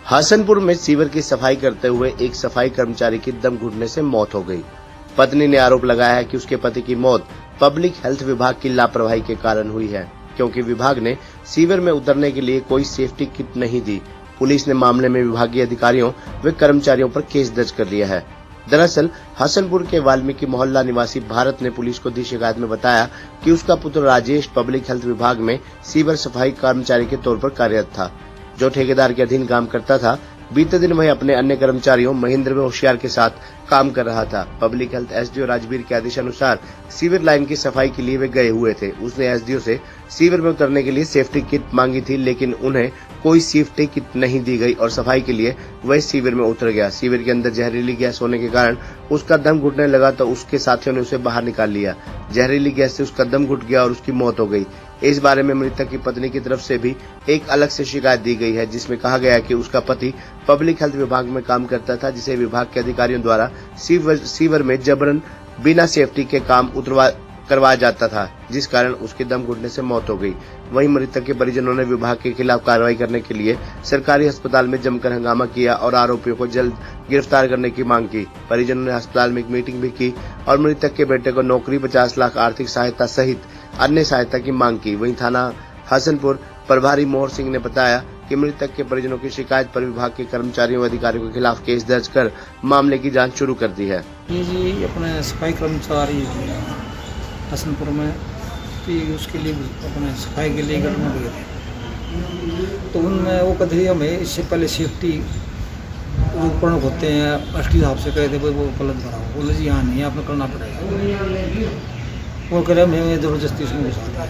हसनपुर में सीवर की सफाई करते हुए एक सफाई कर्मचारी की दम घुटने से मौत हो गई। पत्नी ने आरोप लगाया है कि उसके पति की मौत पब्लिक हेल्थ विभाग की लापरवाही के कारण हुई है, क्योंकि विभाग ने सीवर में उतरने के लिए कोई सेफ्टी किट नहीं दी। पुलिस ने मामले में विभागीय अधिकारियों व कर्मचारियों पर केस दर्ज कर लिया है। दरअसल हसनपुर के वाल्मीकि मोहल्ला निवासी भारत ने पुलिस को दी शिकायत में बताया कि उसका पुत्र राजेश पब्लिक हेल्थ विभाग में सीवर सफाई कर्मचारी के तौर पर कार्यरत था, जो ठेकेदार के अधीन काम करता था। बीते दिन वह अपने अन्य कर्मचारियों महेंद्र व होशियार के साथ काम कर रहा था। पब्लिक हेल्थ एसडीओ राजवीर के आदेशानुसार सीवर लाइन की सफाई के लिए वे गए हुए थे। उसने एसडीओ से सीवर में उतरने के लिए सेफ्टी किट मांगी थी, लेकिन उन्हें कोई सेफ्टी किट नहीं दी गई और सफाई के लिए वह सीवर में उतर गया। सीवर के अंदर जहरीली गैस होने के कारण उसका दम घुटने लगा, तो उसके साथियों ने उसे बाहर निकाल लिया। जहरीली गैस से उसका दम घुट गया और उसकी मौत हो गई। इस बारे में मृतक की पत्नी की तरफ से भी एक अलग से शिकायत दी गई है, जिसमें कहा गया कि उसका पति पब्लिक हेल्थ विभाग में काम करता था, जिसे विभाग के अधिकारियों द्वारा सीवर में जबरन बिना सेफ्टी के काम करवाया जाता था, जिस कारण उसके दम घुटने से मौत हो गई। वहीं मृतक के परिजनों ने विभाग के खिलाफ कार्रवाई करने के लिए सरकारी अस्पताल में जमकर हंगामा किया और आरोपियों को जल्द गिरफ्तार करने की मांग की। परिजनों ने अस्पताल में एक मीटिंग भी की और मृतक के बेटे को नौकरी, 50 लाख आर्थिक सहायता सहित अन्य सहायता की मांग की। वहीं थाना हसनपुर प्रभारी मोहर सिंह ने बताया कि मृतक के परिजनों की शिकायत पर विभाग के कर्मचारियों व अधिकारियों के खिलाफ केस दर्ज कर मामले की जांच शुरू कर दी है। जी अपने सफाई कर्मचारी हसनपुर में उसके लिए अपने सफाई के लिए गए थे, तो उनमें वो कहते हमें इससे पहले सेफ्टी उपकरण होते हैं, एसडी साहब से कहे थे भाई वो गलत भरा हो। बोले जी हाँ नहीं, आपने करना पड़ेगा। वो कह रहे हमें ज़बरदस्ती उसमें घुसा दिया।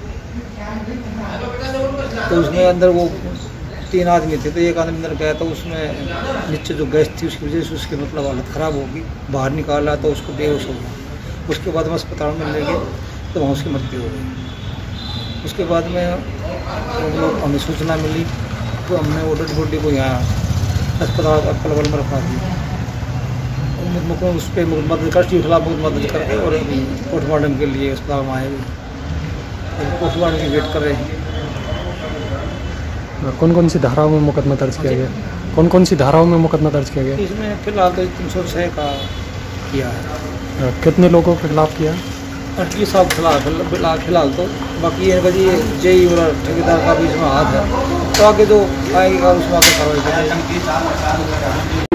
तो उसमें अंदर वो 3 आदमी थे, तो एक आदमी अंदर गया तो उसमें नीचे जो गैस थी उसकी वजह से उसकी मतलब हालत ख़राब होगी। बाहर निकाला तो उसको बेहोश हो गया। उसके बाद हम अस्पताल में ले गए तो वहाँ उसकी मृत्यु हो गई। उसके बाद में हमें सूचना मिली तो हमने वो डेड बॉडी को यहाँ अस्पताल पलवल में रखा दिया। उस पर मुकदमा के खिलाफ मुकदमा दर्ज करके और पोस्टमार्टम के लिए अस्पताल में आए। पोस्टमार्टम की वेट कर रहे हैं। कौन कौन सी धाराओं में मुकदमा दर्ज किया गया? कौन कौन सी धाराओं में मुकदमा दर्ज किया गया? इसमें फिलहाल तो 306 का किया है। कितने लोगों के खिलाफ किया? 28 साहब फिलहाल तो बाकी है जी जेई और ठेकेदार का भी इसमें हाथ है, तो आगे जो आएगा उसमें आगे कार्रवाई करेंगे।